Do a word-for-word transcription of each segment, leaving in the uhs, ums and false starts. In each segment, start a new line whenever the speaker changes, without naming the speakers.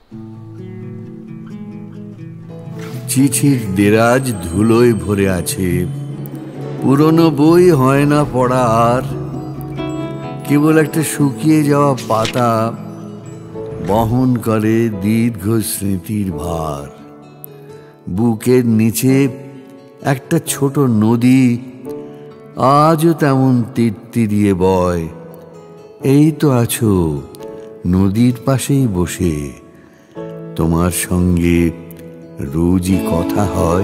চিঠির দেরাজ ধুলোয় ভরে আছে, পুরনো বই হয় না পড়া আর, কেবল একটা শুকিয়ে যাওয়া পাতা বহন করে দীর্ঘ স্মৃতির ভার। বুকের নিচে একটা ছোট নদী আজও তেমন তীরতিরিয়ে বয়। এই তো আছো নদীর পাশেই বসে, তোমার সঙ্গে রোজই কথা হয়।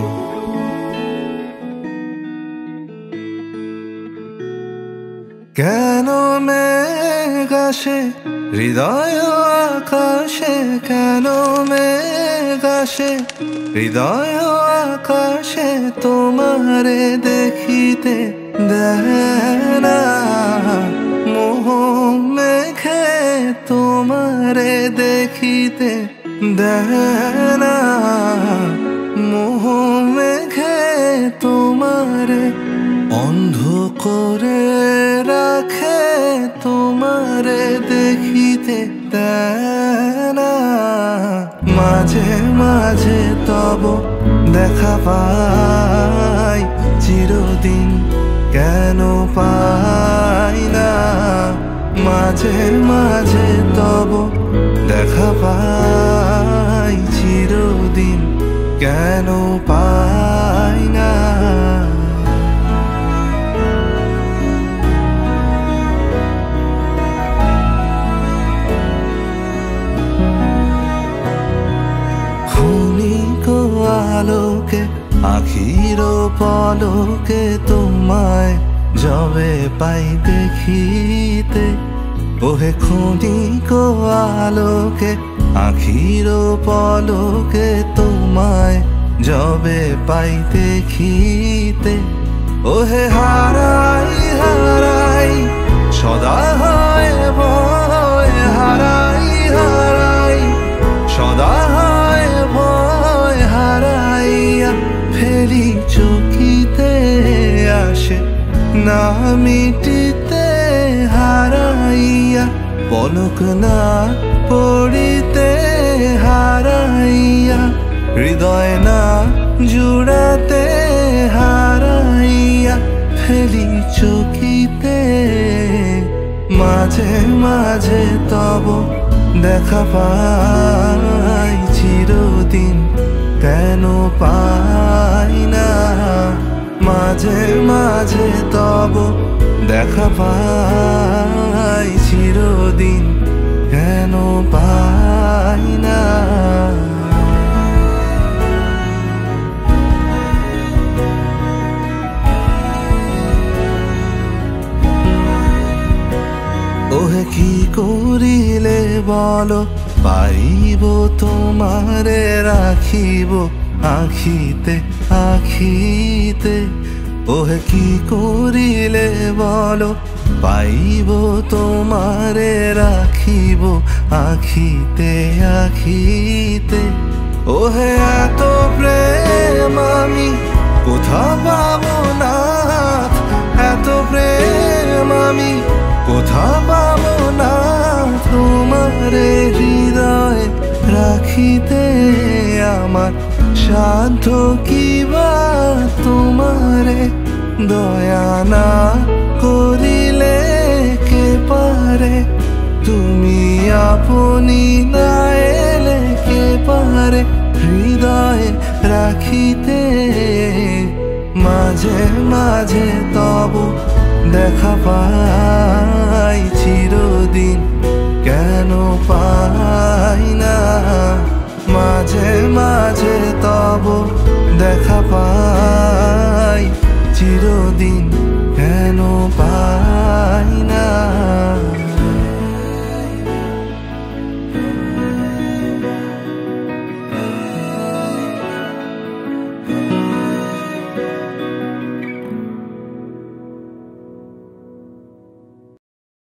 কেন মেঘ আসে হৃদয় আকাশে, কেন মেঘ আসে হৃদয় আকাশে, তোমারে দেখিতে দেয় না মোহ মেঘে, তোমারে দেখিতে দেয় না মোহ মেঘে, তোমারে অন্ধ করে রাখে, তোমারে দেখিতে দেয় না। মাঝে মাঝে তব দেখা পাই, চিরদিন কেন পাই না। মাঝে মাঝে তব দেখা পাই, চিরদিন কেন পাই না। আলোকে আখির পলকে তোমায় যবে পাই দেখিতে, ওহে ক্ষণিক আলোকে আখির পলকে তোমায় যবে পাই দেখিতে, ওহে হারাই হারাই সদা হয় ভয়, হারাই হারাই সদা হয় ভয়, হারাইয়া ফেলি চকিতে আসে না মিটিতে, হারাইয়া পলক না পড়িতে, হারাইয়া হৃদয় না জুড়াতে, হারাইয়া ফেলি চকিতে। মাঝে মাঝে তব দেখা পাই, চিরদিন কেন পাই না। মাঝে মাঝে তব দেখা পাই, চিরদিন কেন পাই না। ওহে কি করিলে বলো পাইব তোমারে রাখিব আখিতে আখিতে, ওহে কি করিলে বলো পাইব তোমারে রাখিব আখিতে আখিতে। ওহে এত প্রেম আমি কোথা পাবো না, এত প্রেম আমি কোথা পাবো না, তোমারে হৃদয়ে রাখিতে আমার সাধ্য কিবা, তোমারে দয়া না করিলে কে পারে, তুমি আপনি না এলে কে পারে হৃদয়ে রাখিতে। মাঝে মাঝে তব দেখা পাই, চিরদিন কেন পাই না। মাঝে মাঝে তব দেখা পাই,